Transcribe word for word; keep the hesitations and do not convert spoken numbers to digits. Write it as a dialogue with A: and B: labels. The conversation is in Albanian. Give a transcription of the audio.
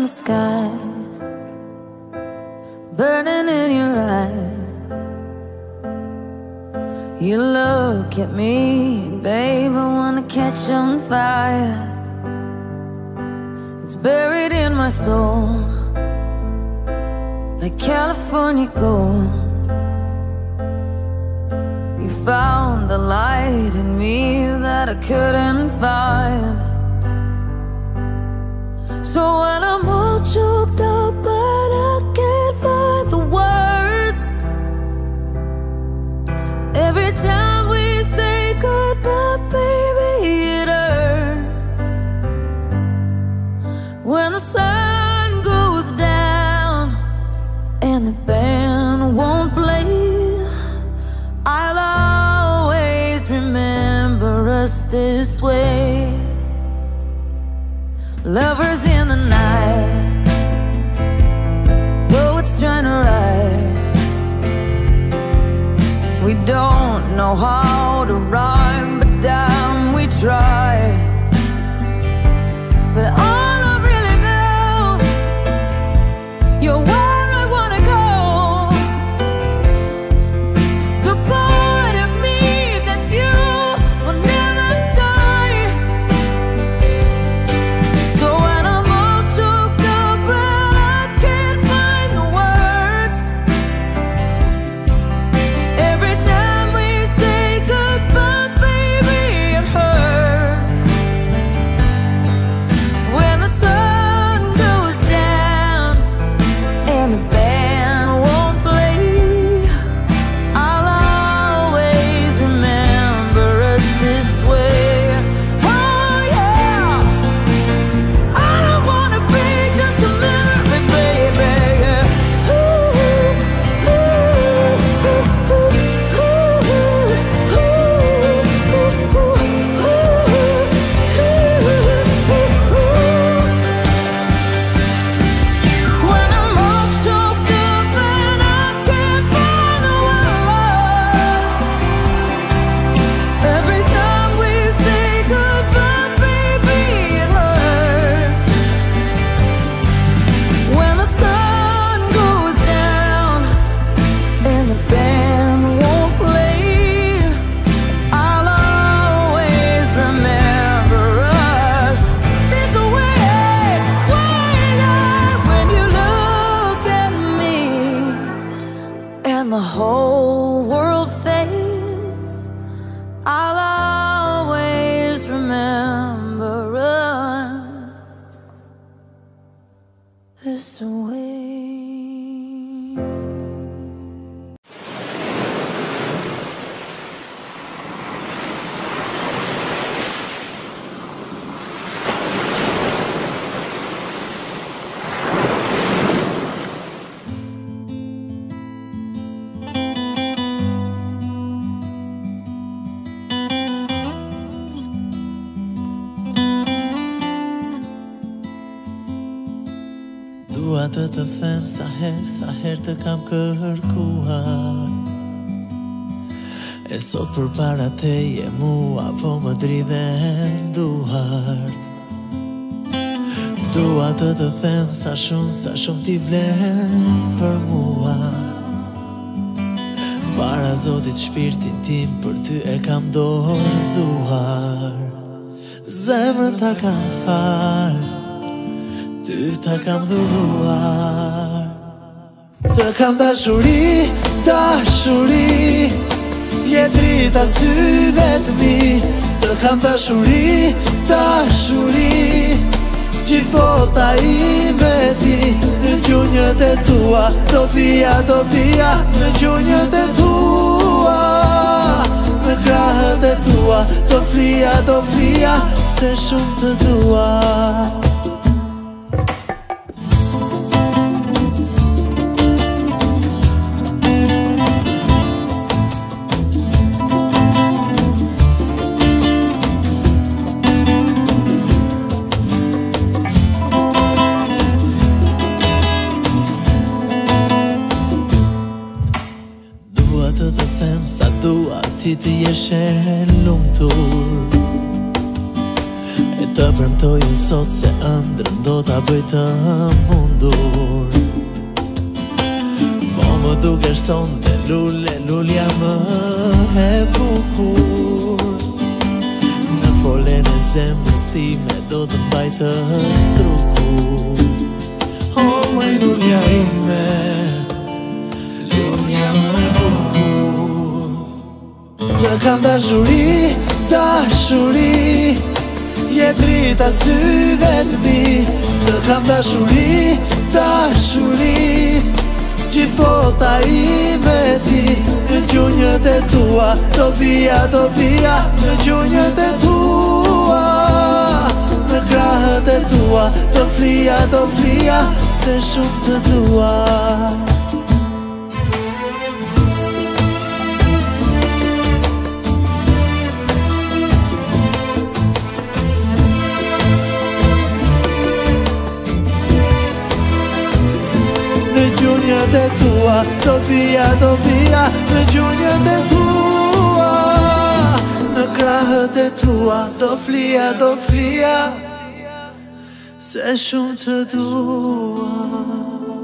A: the sky, burning in your eyes. You look at me, babe, I wanna catch on fire. It's buried in my soul, like California gold. You found the light in me that I couldn't find. So when I'm all choked up but I can't find the words, every time we say goodbye, baby, it hurts. When the sun goes down and the band won't play, I'll always remember us this way. Lovers in the night, poets trying to write. We don't know how to rhyme, but damn, we try. But all I really know, you're where I wanna go. The part of me that's you will never die. So when I'm all choked up and I can't find the words, every time we say goodbye, baby, it hurts. When the sun goes down and the band won't play, I'll always remember us this way. Oh yeah, I don't wanna be just a memory, baby. Ooh, ooh, ooh, ooh, ooh, ooh, ooh, ooh. When I'm all choked up and I can't find the words, every time we say goodbye, baby, it hurts. When the sun goes down and the band won't play, I'll always remember us this way. When you look at me and the whole world fades, I'll always remember us this way.
B: Dua të të them sa her, sa her të kam kërkuar. E sot për para teje mua po më dridhen duart. Dua të të them sa shumë, sa shumë t'i vlen për mua. Para Zotit shpirtin tim për ty e kam dorëzuar. Zemrën ta kam fal, ty ta kam dhuruar. Të kam dashuri, dashuri, jetrit asyve të mi. Të kam dashuri, dashuri, gjithë bota ime ti. Në gjunjët e tua, do pia, do pia. Në gjunjët e tua, me krahët e tua, do flia, do flia, se shumë të dua. Ti të jesh e lumtur, e Të premtoj sot se ëndrën do t'a bëj të mundur. Po më dukesh sonte lule, lulja më e bukur. Në folen e zemrës time do të mbaj të strukur. Oh, my lulja ime, lulja më e bukur. Të kam dashuri, dashuri, je drita syve të mi. Të kam dashuri, dashuri, gjithë bota ime ti. Në gjunjët e tua, do bia, do bia. Në gjunjët e tua, në krahët e tua, do flia, do flia, se shumë të dua. Në gjunjët e tua, do bia, do bia. Në gjunjët e tua, në krahët e tua, do flia, do flia, se shumë të dua.